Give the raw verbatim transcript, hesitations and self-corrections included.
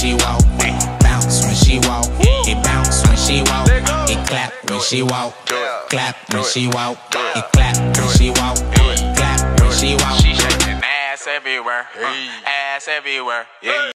she walk, bounce when she walk, it bounce when she walk, it clap when she walk, clap when she walk, it clap when she walk, clap when she walk. She shaking ass everywhere, uh, ass everywhere. Yeah.